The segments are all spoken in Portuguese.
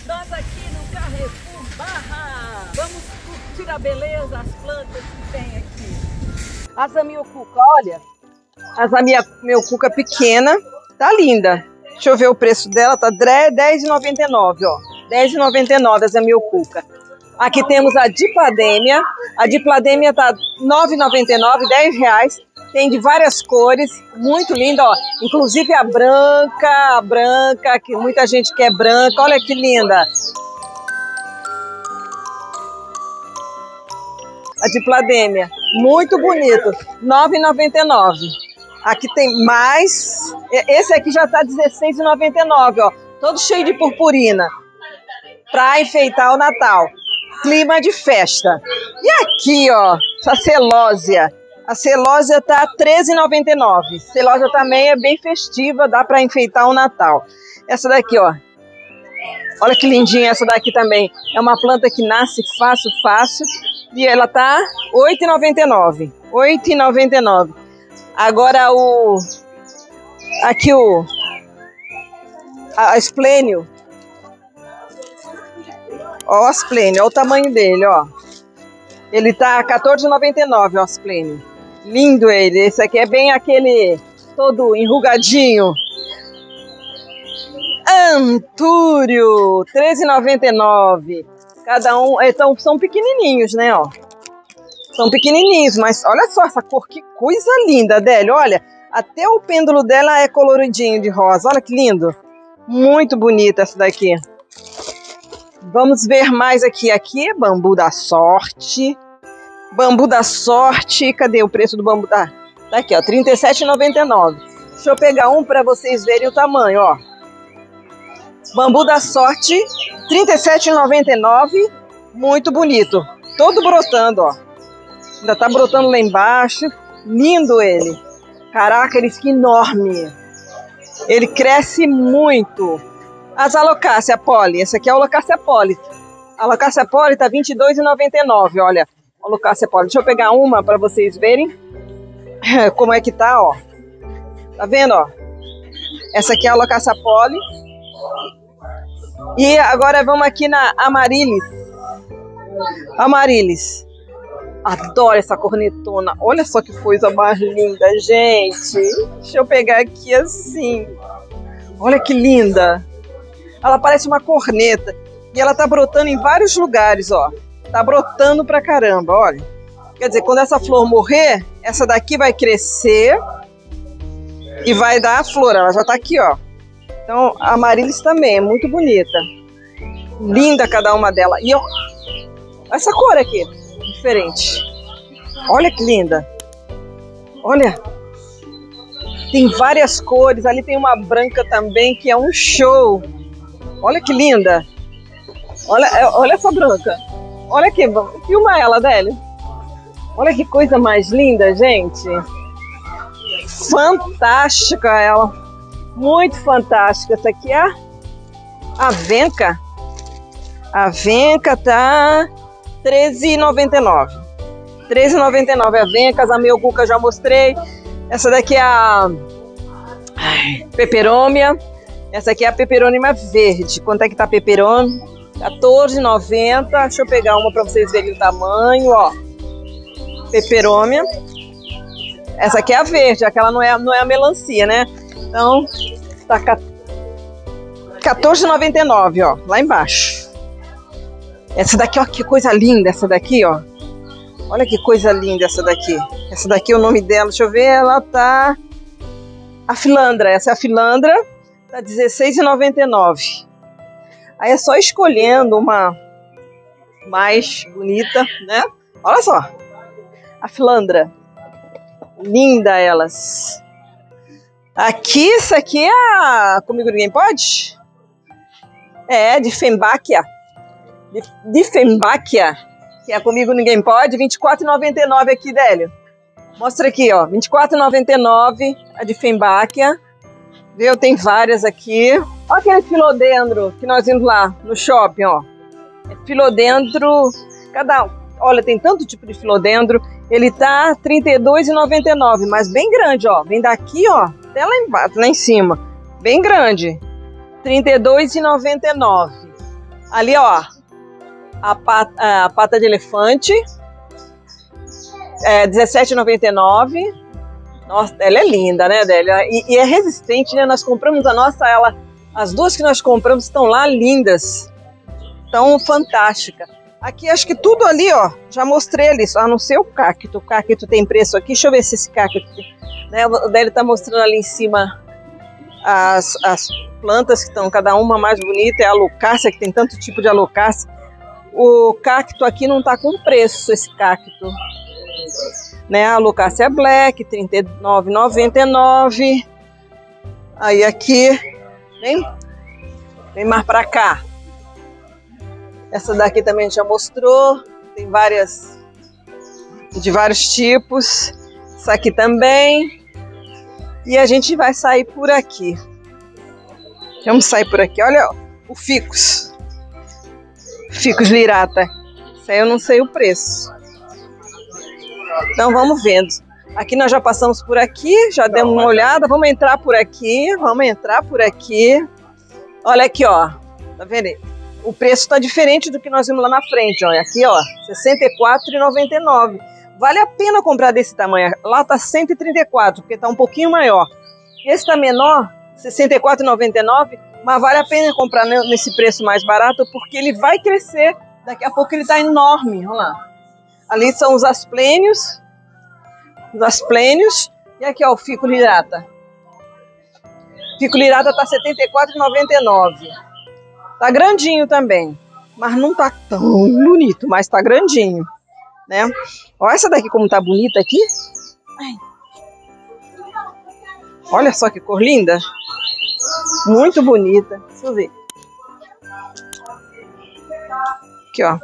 Nós aqui no Carrefour Barra. Vamos curtir a beleza, as plantas que tem aqui. A zamioculca, olha. A zamioculca pequena, tá linda. Deixa eu ver o preço dela, tá R$10,99, ó. R$10,99 a zamioculca. Aqui temos a dipladêmia. A dipladêmia tá R$9,99, R$10. Tem de várias cores, muito linda, ó. Inclusive a branca, que muita gente quer branca. Olha que linda. A dipladêmia, muito bonito, R$9,99. Aqui tem mais. Esse aqui já tá R$16,99, ó. Todo cheio de purpurina. Para enfeitar o Natal. Clima de festa. E aqui, ó, a celósia. A celósia tá R$13,99. Celósia também é bem festiva, dá para enfeitar o Natal. Essa daqui, ó. Olha que lindinha essa daqui também. É uma planta que nasce fácil. E ela tá R$8,99. R$8,99. Agora a esplênio. Ó, o asplênio, olha o tamanho dele, ó. Ele tá R$14,99, ó, asplênio. Lindo ele. Esse aqui é bem aquele todo enrugadinho. Antúrio, R$13,99. Cada um, então, são pequenininhos, né, ó. São pequenininhos, mas olha só essa cor, que coisa linda, Adélio. Olha, até o pêndulo dela é coloridinho de rosa. Olha que lindo. Muito bonita essa daqui. Vamos ver mais aqui. Aqui é bambu da sorte. Bambu da sorte. Cadê o preço do bambu? Tá aqui, ó, R$37,99. Deixa eu pegar um para vocês verem o tamanho, ó. Bambu da sorte, R$37,99. Muito bonito. Todo brotando, ó. Ainda tá brotando lá embaixo. Lindo ele. Caraca, ele fica enorme. Ele cresce muito. As Alocácia Poli. Essa aqui é a Alocácia Poli. A Alocácia Poli tá R$22,99. Olha, Alocácia Poli. Deixa eu pegar uma para vocês verem como é que tá, ó. Tá vendo, ó? Essa aqui é a Alocácia Poli. E agora vamos aqui na Amaryllis. Amaryllis. Adoro essa cornetona. Olha só que coisa mais linda, gente. Deixa eu pegar aqui assim. Olha que linda. Ela parece uma corneta. E ela tá brotando em vários lugares, ó. Tá brotando pra caramba, olha. Quer dizer, quando essa flor morrer, essa daqui vai crescer e vai dar a flor. Ela já tá aqui, ó. Então, a Amaryllis também é muito bonita. Linda cada uma delas. E ó, essa cor aqui, diferente. Olha que linda. Olha. Tem várias cores. Ali tem uma branca também, que é um show. Olha que linda. Olha essa branca. Olha aqui, filma ela, Adélio. Olha que coisa mais linda, gente. Fantástica ela. Muito fantástica. Essa aqui é a Venca. A Venca tá R$13,99. R$13,99 a Venca. A zamioculca já mostrei. Essa daqui é a Peperômia. Essa aqui é a Peperômia verde. Quanto é que tá a Peperômia? R$14,90. Deixa eu pegar uma para vocês verem o tamanho, ó. Peperômia. Essa aqui é a verde, aquela não é a melancia, né? Então, tá R$14,99, ó, lá embaixo. Essa daqui, ó, que coisa linda essa daqui, ó. Olha que coisa linda essa daqui. Essa daqui é o nome dela, deixa eu ver, ela tá... A filandra, essa é a filandra, tá R$16,99. Aí é só escolhendo uma mais bonita, né? Olha só, a filandra. Linda elas. Aqui, isso aqui é a... Comigo Ninguém Pode? É, Dieffenbachia. Dieffenbachia, que é Comigo Ninguém Pode, R$24,99 aqui, Délio. Mostra aqui, ó, R$24,99 a Dieffenbachia. Viu? Tem várias aqui. Olha aquele filodendro que nós vimos lá no shopping, ó. É filodendro, olha, tem tanto tipo de filodendro. Ele tá R$32,99, mas bem grande, ó. Vem daqui, ó, até lá embaixo, lá em cima. Bem grande. R$32,99. Ali, ó, a pata de elefante, R$17,99. Nossa, ela é linda, né, Délia? E é resistente, né? Nós compramos a nossa, as duas que nós compramos estão lá lindas. Tão fantástica. Aqui, acho que tudo ali, ó, já mostrei ali, a não ser o cacto. O cacto tem preço aqui, deixa eu ver se esse cacto, né? O Délia tá mostrando ali em cima as plantas que estão, cada uma mais bonita, é a alocácia, que tem tanto tipo de alocácia. O cacto aqui não tá com preço, esse cacto. Né, a alocácia black, R$39,99. Aí aqui, vem mais pra cá. Essa daqui também já mostrou, tem várias, de vários tipos. Essa aqui também. E a gente vai sair por aqui. Vamos sair por aqui. Olha o ficus. Ficus lirata. Isso aí eu não sei o preço. Então vamos vendo. Aqui nós já passamos por aqui, já demos uma olhada. Vamos entrar por aqui, Olha aqui, ó. Tá vendo? O preço está diferente do que nós vimos lá na frente, ó. Aqui, ó, R$64,99. Vale a pena comprar desse tamanho. Lá tá R$134, porque tá um pouquinho maior. Esse tá menor, R$64,99, mas vale a pena comprar nesse preço mais barato, porque ele vai crescer. Daqui a pouco ele tá enorme, olha lá. Ali são os asplênios. E aqui, ó, o fico lirata. Fico lirata tá R$74,99. Tá grandinho também. Mas não tá tão bonito, mas tá grandinho, né? Olha essa daqui como tá bonita aqui. Ai. Olha só que cor linda. Muito bonita. Deixa eu ver. Aqui, ó.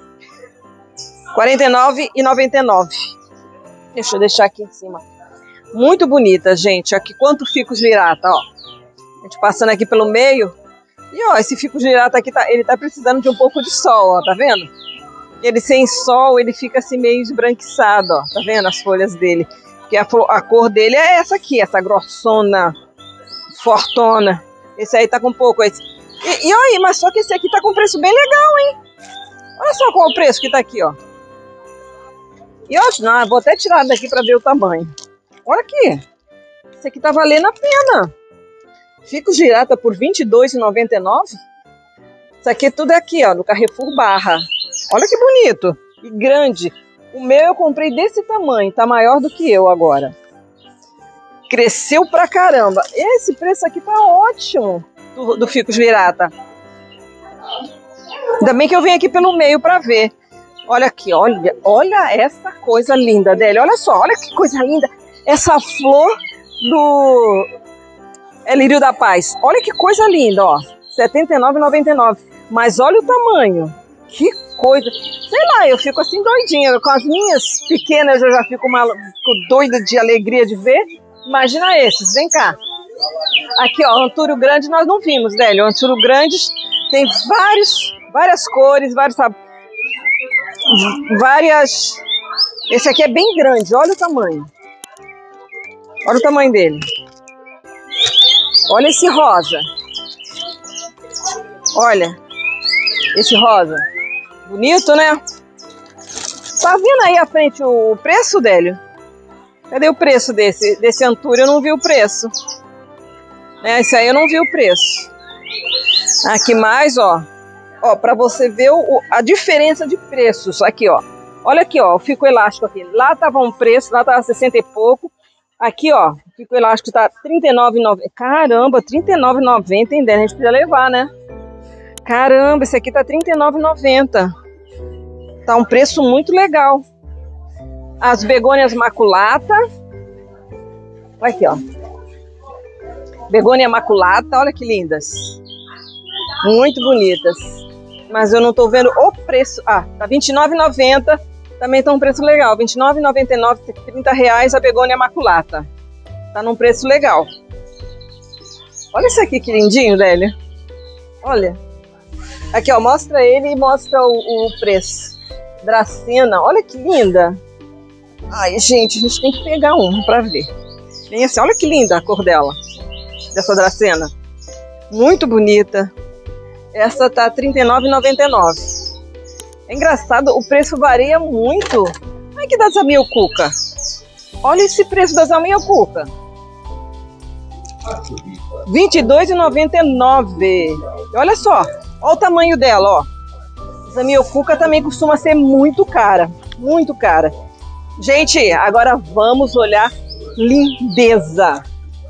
R$49,99. Deixa eu deixar aqui em cima. Muito bonita, gente. Aqui quanto ficus lirata, ó. A gente passando aqui pelo meio. E ó, esse ficus lirata aqui, ele tá precisando de um pouco de sol, ó. Tá vendo? Ele sem sol, ele fica assim meio esbranquiçado, ó. Tá vendo as folhas dele? Porque a cor dele é essa aqui, essa grossona, fortona. Esse aí tá com pouco. E aí, mas só que esse aqui tá com preço bem legal, hein? Olha só qual é o preço que tá aqui, ó. E ó, não, vou até tirar daqui para ver o tamanho. Olha aqui. Esse aqui tá valendo a pena. Ficus lirata por R$22,99. Isso aqui tudo é aqui, ó, no Carrefour Barra. Olha que bonito. E grande. O meu eu comprei desse tamanho. Tá maior do que eu agora. Cresceu pra caramba. Esse preço aqui tá ótimo. Do ficus lirata. Ainda bem que eu vim aqui pelo meio para ver. Olha aqui, olha essa coisa linda dele. Olha só, olha que coisa linda. Essa flor do lírio da paz. Olha que coisa linda, ó. R$79,99. Mas olha o tamanho. Que coisa. Sei lá, eu fico assim doidinha. Com as minhas pequenas eu já fico doida de alegria de ver. Imagina esses, vem cá. Aqui, ó, antúrio grande nós não vimos, Délio. O antúrio grande tem várias cores, várias... Esse aqui é bem grande, olha o tamanho. Olha o tamanho dele. Olha esse rosa. Olha, esse rosa. Bonito, né? Tá vendo aí à frente o preço, Délio? Cadê o preço desse antúrio? Eu não vi o preço. Esse aí eu não vi o preço. Aqui mais, ó. Ó, pra você ver a diferença de preços. Aqui, ó. Olha aqui, ó. O fico elástico aqui. Lá tava um preço, lá tava 60 e pouco. Aqui, ó. O fico elástico tá R$39,90. Caramba, R$39,90, hein, Délio? A gente podia levar, né? Caramba, esse aqui tá R$39,90. Tá um preço muito legal. As begônias maculata. Olha aqui, ó. Begônia maculata, olha que lindas. Muito bonitas. Mas eu não tô vendo o preço. Ah, tá R$29,90. Também tá um preço legal. R$29,99, R$30 a begônia maculata. Tá num preço legal. Olha isso aqui que lindinho, Délia. Olha. Aqui, ó, mostra ele e mostra o preço. Dracena, olha que linda. Ai, gente, a gente tem que pegar um pra ver. Bem assim, olha que linda a cor dela. Dessa dracena. Muito bonita. Essa tá R$ 39,99. É engraçado, o preço varia muito. Olha que das Zamioculca. Olha esse preço das Zamioculca. R$ 22,99. Olha só, olha o tamanho dela, ó. Zamioculca também costuma ser muito cara, muito cara. Gente, agora vamos olhar lindeza.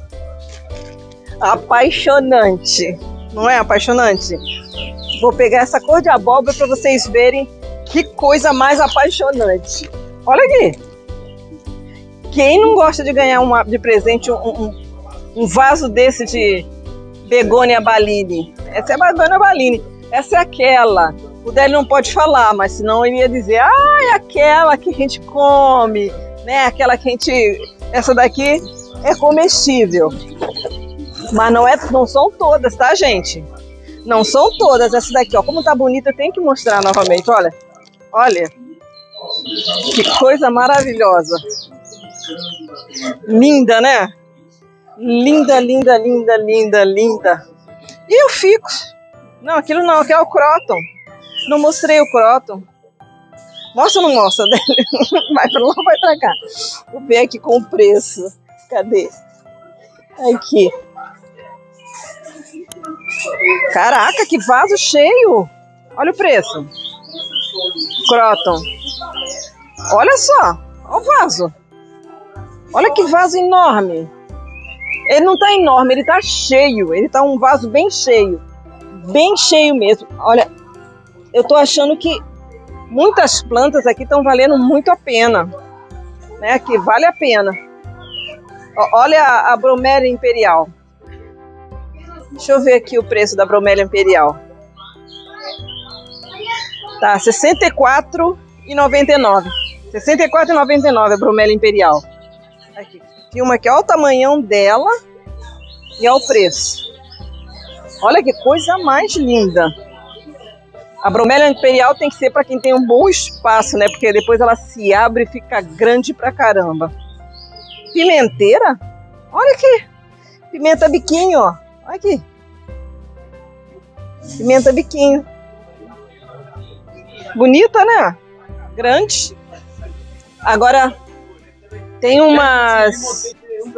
Apaixonante, não é apaixonante? Vou pegar essa cor de abóbora para vocês verem que coisa mais apaixonante. Olha aqui. Quem não gosta de ganhar de presente um vaso desse de Begônia Ballini? Essa é a Begônia Ballini. Essa é aquela. O Délio não pode falar, mas senão ele ia dizer: ah, é aquela que a gente come, né? Aquela que a gente... Essa daqui é comestível. Mas não são todas, tá, gente? Não são todas. Essa daqui, ó, como tá bonita, eu tenho que mostrar novamente, olha. Olha. Que coisa maravilhosa. Linda, né? Linda, linda, linda, linda, linda. E o ficus? Não, aquilo não, aqui é o croton. Não mostrei o croton. Mostra ou não mostra? Vai pra lá ou vai pra cá? Vou ver aqui com o preço. Cadê? Aqui. Caraca, que vaso cheio! Olha o preço. Croton. Olha só. Olha o vaso. Olha que vaso enorme. Ele não tá enorme, ele tá cheio. Ele tá um vaso bem cheio. Bem cheio mesmo. Olha, eu tô achando que muitas plantas aqui estão valendo muito a pena. Né? Que vale a pena. Olha a bromélia imperial. Deixa eu ver aqui o preço da bromélia imperial. Tá, R$ 64,99. R$ 64,99 a bromélia imperial. Aqui. Filma aqui, olha o tamanhão dela e olha o preço. Olha que coisa mais linda. A bromélia imperial tem que ser para quem tem um bom espaço, né? Porque depois ela se abre e fica grande pra caramba. Pimenteira? Olha aqui. Pimenta biquinho, ó. Olha aqui. Pimenta biquinho. Bonita, né? Grande. Agora, tem umas...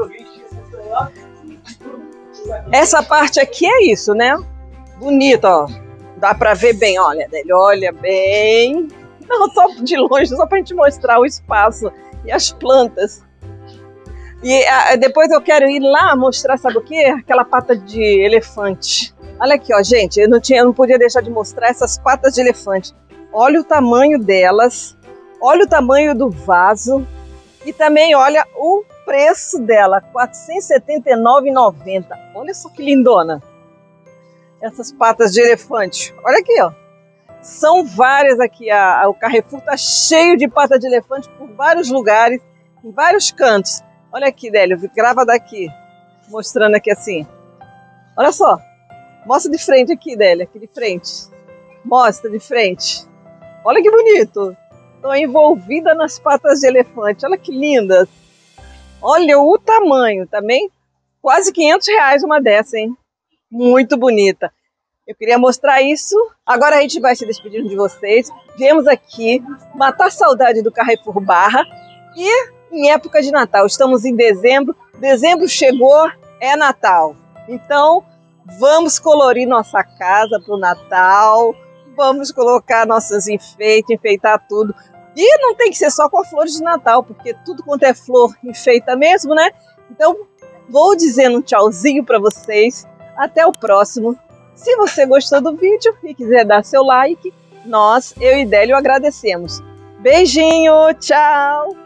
Essa parte aqui é isso, né? Bonita, ó. Dá pra ver bem, olha. Olha bem. Não, só de longe, só pra gente mostrar o espaço e as plantas. E depois eu quero ir lá mostrar, sabe o quê? Aquela pata de elefante. Olha aqui, ó, gente. Eu não podia deixar de mostrar essas patas de elefante. Olha o tamanho delas. Olha o tamanho do vaso. E também olha o preço dela. R$ 479,90. Olha só que lindona. Essas patas de elefante. Olha aqui, ó. São várias aqui. O Carrefour tá cheio de pata de elefante por vários lugares, em vários cantos. Olha aqui, Délio, grava daqui, mostrando aqui assim. Olha só, mostra de frente aqui, Délio, aqui de frente. Mostra de frente. Olha que bonito. Estou envolvida nas patas de elefante, olha que lindas. Olha o tamanho, também quase R$ 500 uma dessa, hein? Muito bonita. Eu queria mostrar isso. Agora a gente vai se despedindo de vocês. Viemos aqui matar a saudade do Carrefour Barra e... em época de Natal, estamos em dezembro, dezembro chegou, é Natal. Então, vamos colorir nossa casa para o Natal, vamos colocar nossos enfeites, enfeitar tudo. E não tem que ser só com as flores de Natal, porque tudo quanto é flor enfeita mesmo, né? Então, vou dizendo um tchauzinho para vocês, até o próximo. Se você gostou do vídeo e quiser dar seu like, eu e Délio agradecemos. Beijinho, tchau!